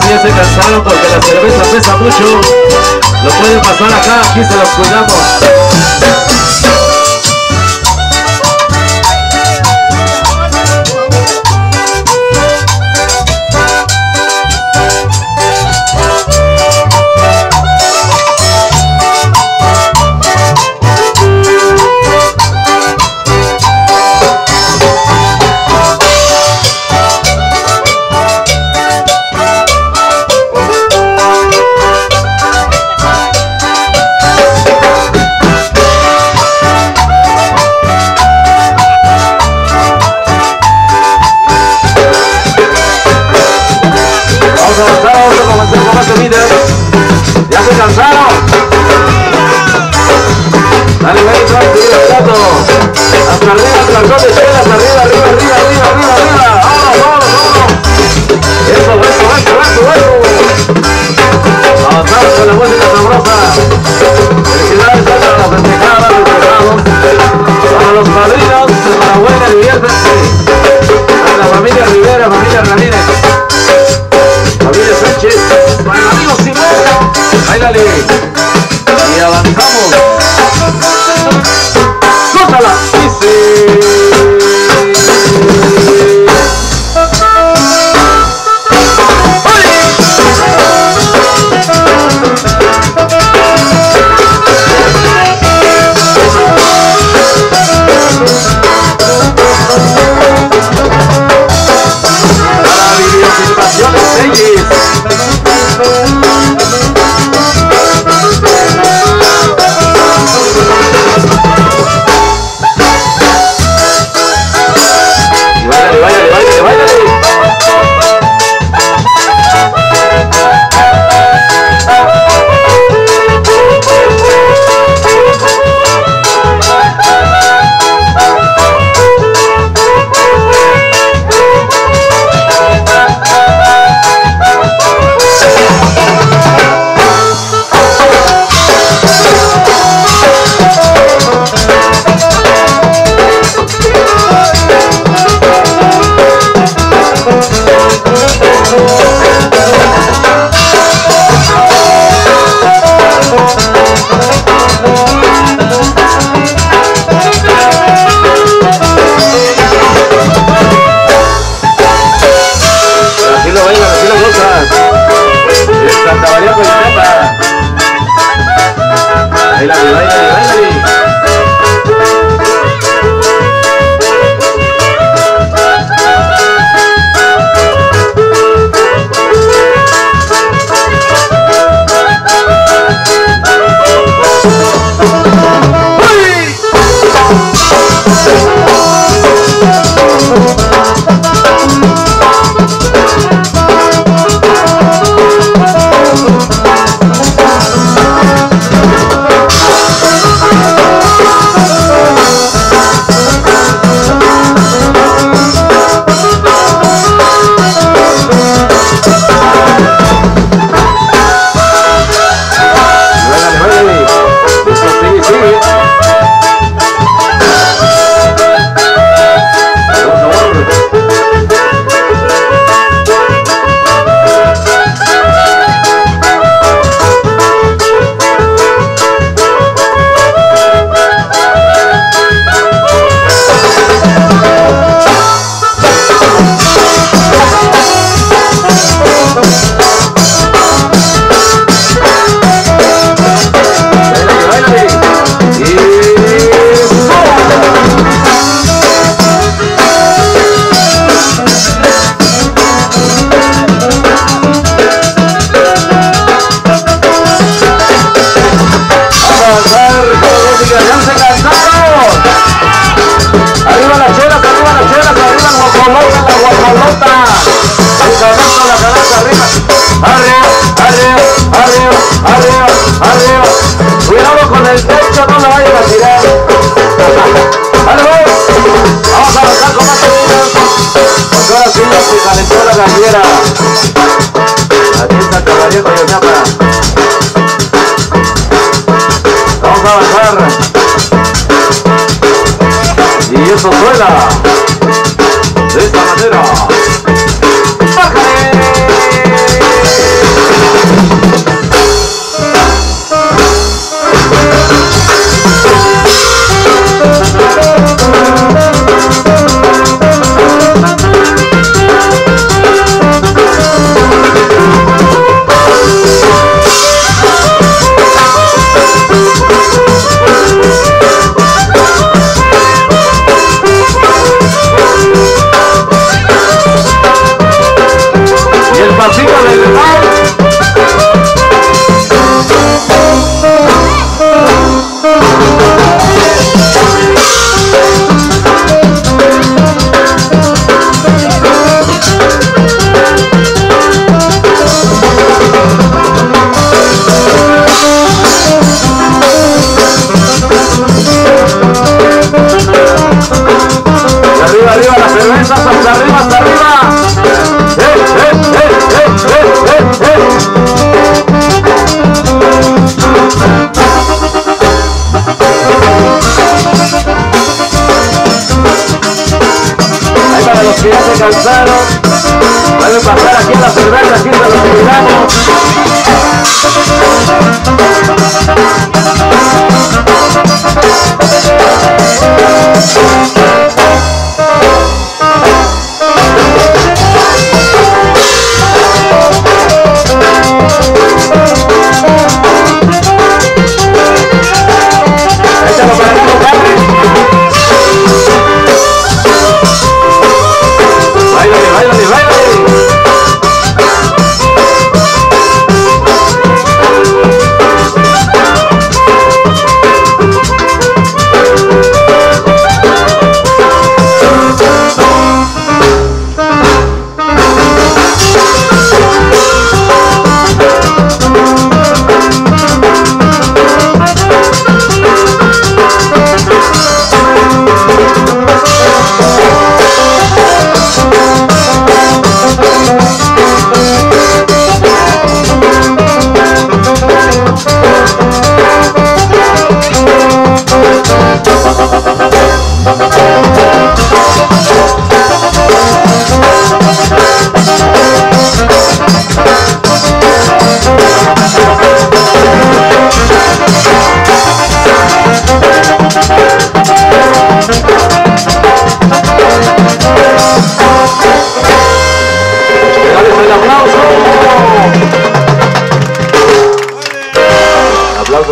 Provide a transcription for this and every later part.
si ya se cansaron porque la cerveza pesa mucho, lo pueden pasar acá, aquí se los cuidamos. ¿Ya se cansaron? Dale, ven, subir el plato. Hasta arriba, el cartón de chelas, arriba, arriba, arriba, arriba, arriba, arriba. ¡Vámonos, vámonos, vámonos! Eso. Avanzamos con la música sabrosa. Felicidades a las festejadas, festejados. Para los padrinos, enhorabuena, diviértanse. A la familia Rivera, familia Ramírez, familia Sánchez, para el amigo Simón. Báilale. Y avanzamos. ¡Suéltala! Dice. Para videosimulaciones Reyes. Gabriela, aquí está Caballero y Oñapa. Vamos a avanzar. Y eso suena de esta manera. ¡Bájale!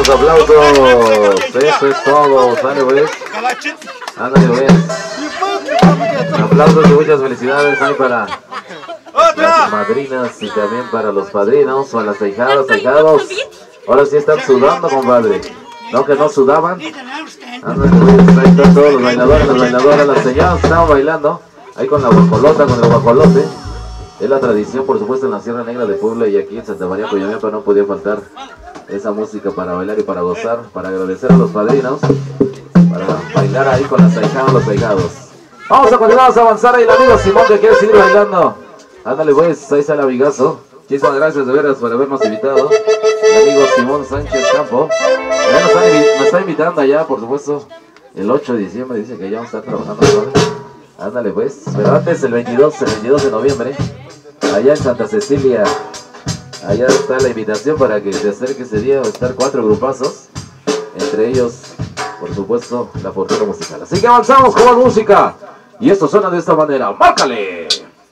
los aplausos. Eso es todo. Sale, pues. Ándale, pues. Aplausos y muchas felicidades hay para las madrinas y también para los padrinos, para las ahijadas, ahijados. Ahora sí están sudando, compadre. No, que no sudaban. Ándale, pues. Ahí están todos los bailadores, las bailadoras, las señoras que estaban bailando. Ahí con la guacolota, con el guajolote. Es la tradición, por supuesto, en la Sierra Negra de Puebla y aquí en Santa María Coyamapa no podía faltar esa música para bailar y para gozar, para agradecer a los padrinos, para bailar ahí con las ahijadas, los ahijados. Vamos a continuar, vamos a avanzar ahí el amigo Simón que quiere seguir bailando. Ándale pues, ahí está el amigazo. Muchísimas gracias de veras por habernos invitado. El amigo Simón Sánchez Campo. Ya nos está invitando allá, por supuesto, el 8 de diciembre, dice que ya vamos a estar trabajando. Ándale pues, pero antes el 22 de noviembre. Allá en Santa Cecilia, allá está la invitación para que se acerque ese día. Va a estar 4 grupazos, entre ellos, por supuesto, la Fortuna Musical. Así que avanzamos con la música, y esto suena de esta manera. ¡Márcale!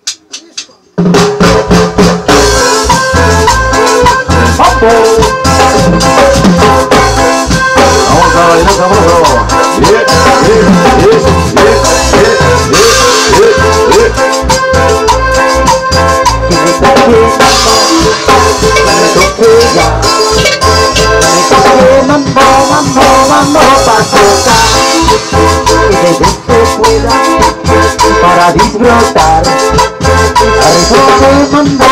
¡Mambo! Vamos a bailar sabroso. Para disfrutar, mambo,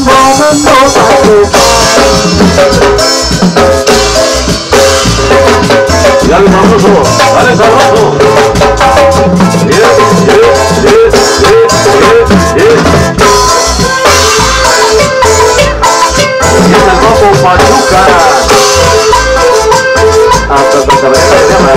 Dale sabroso, dale sabroso. Y es el Mambo Pachuca. Hasta Santa María se llama.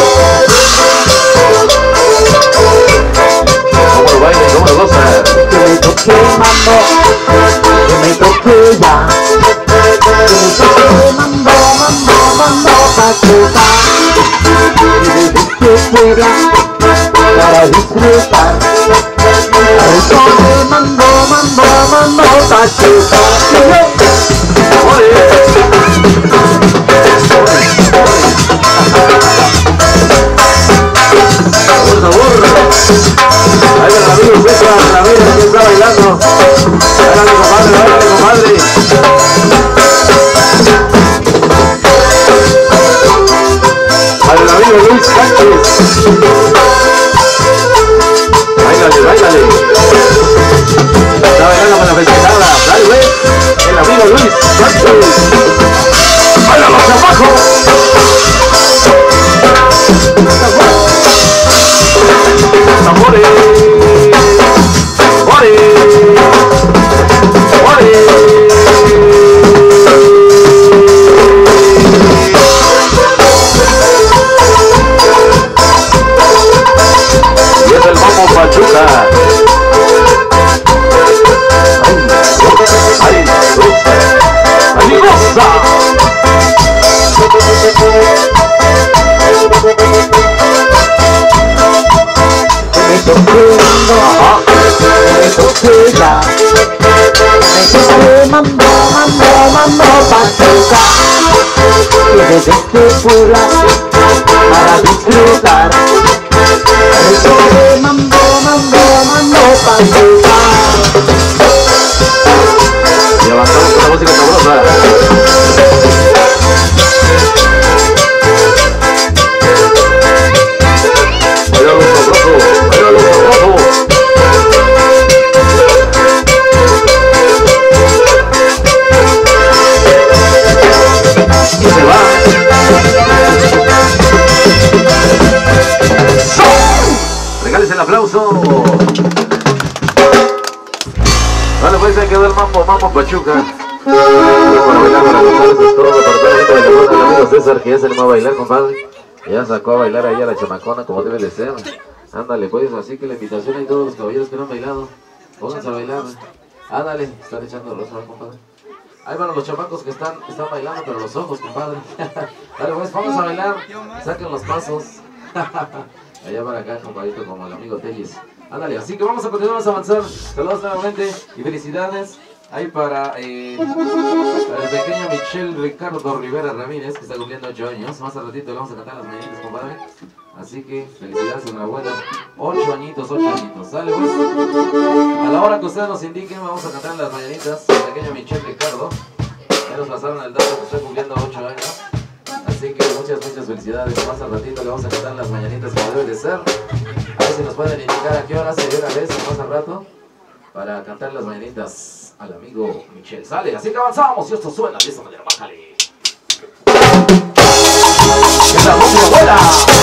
¿Cómo lo baila y cómo lo goza? que me toque mambo, que me toque ya, que me toque mambo, Pachuca, y desde Puebla para disfrutar, al son de mambo, Pachuca. Por favor, ahí va el amigo César Ramírez que está bailando. Báilale, compadre, báilale, comadre. Para el amigo Luis Sánchez. Báilale, báilale. Está bailando con la festejada. Dale, güey. El amigo Luis Sánchez. ¡Báilalo, chamaco! ¡Tambores! ¡Ore! ¡Ore! Y es el Mambo Pachuca. ¡Ay, ¡ay, goza! Me toque ya, me toque mambo, Pachuca, que desde Puebla para disfrutar, me toque mambo, Pachuca. Y avanzamos con la música sabrosa. Bailalo sabroso, bailalo sabroso. Y se va. Regales el aplauso. Vale, pues ahí quedó el Mambo Pachuca. Para bailar, para gozar, eso es todo. Para toda la gente bailando, el amigo César, que ya se le va a bailar, compadre. Ya sacó a bailar ahí a la chamacona como debe de ser. Ándale, pues, así que la invitación a todos los caballeros que no han bailado. Pónganse a bailar. Ándale, están echando los ojos, compadre. Ahí van los chamacos que están bailando, pero los ojos, compadre. Dale, pues, vamos a bailar. Saquen los pasos. Allá para acá, compadrito, como el amigo Tellis. Ándale, así que vamos a continuar, vamos a avanzar. Saludos nuevamente y felicidades Ahí para el pequeño Michel Ricardo Rivera Ramírez, que está cumpliendo 8 años. Más al ratito le vamos a cantar las mañanitas, compadre. Así que felicidades, enhorabuena. 8 añitos, 8 añitos. ¿Sale, pues? A la hora que ustedes nos indiquen, vamos a cantar las mañanitas. El pequeño Michel Ricardo. Ya nos pasaron el dato que está cumpliendo 8 años. Así que muchas felicidades. Más al ratito le vamos a cantar las mañanitas como debe de ser. A ver si nos pueden indicar a qué hora se dio una vez o más al rato para cantar las mañanitas al amigo Michel. Sale, así que avanzamos y esto suena de esta manera. Bájale. ¡Que la música buena!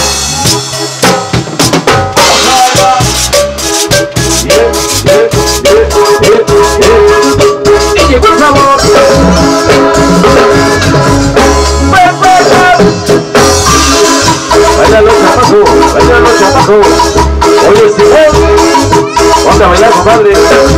Y llegó el sabor. Bailalo, chapaco, bailalo, chapaco. Oye, Simón, ponte a bailar, compadre.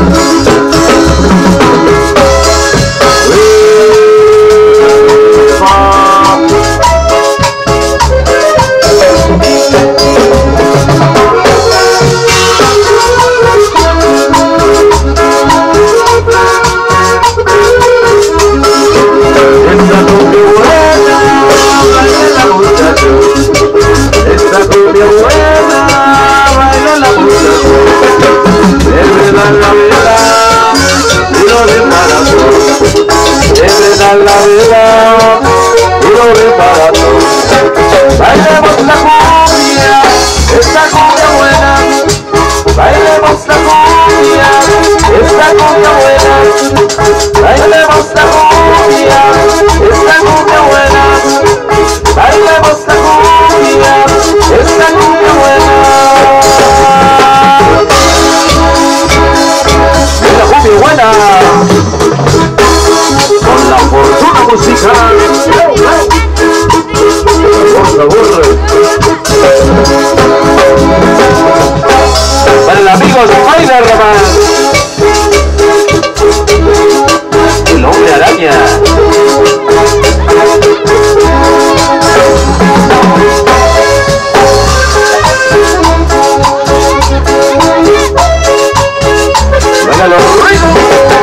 La vida y lo barato. Bailemos la cumbia, esta cumbia buena. Bailemos la cumbia, esta cumbia buena. Bailemos la cumbia, esta cumbia buena. Bailemos la cumbia, esta cumbia buena. Es la cumbia buena. Con la fortuna musical. Por favor. Para el amigo Spider-Man, el hombre araña. Venga los ruidos.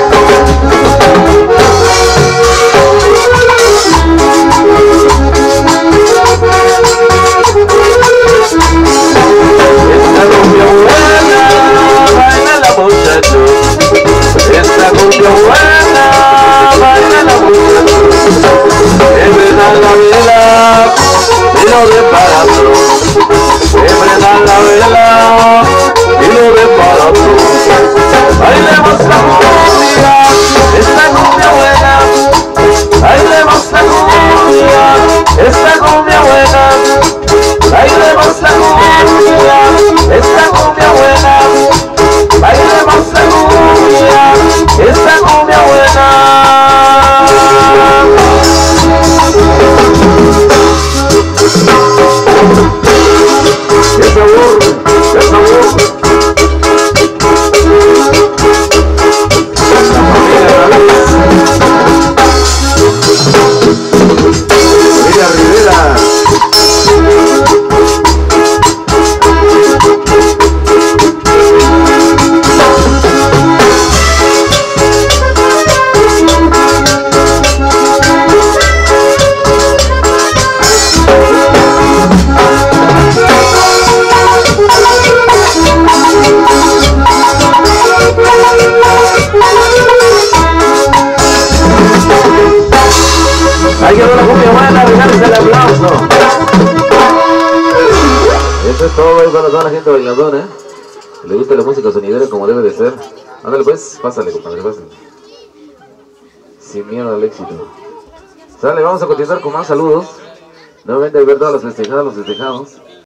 Esta cumbia buena, baila la muchacho. Siempre dan la vela y lo desbarato. Siempre dan la vela y lo desbarato. Bailemos la cumbia, esta cumbia buena. Bailemos la cumbia, esta cumbia buena. Bailemos la cumbia, esta cumbia buena. Bailemos la cumbia, esta cumbia buena. ¡Qué sabor! ¡Qué sabor! Familia Rivera. Ahí quedó la cumbia buena, regálense el aplauso. Eso es todo ahí para toda la gente bailadora, que le gusta la música sonidera como debe de ser. Ándale pues, pásale compadre, pásale. Sin miedo al éxito. Sale, vamos a continuar con más saludos. Nuevamente ver todas las festejadas, los festejados.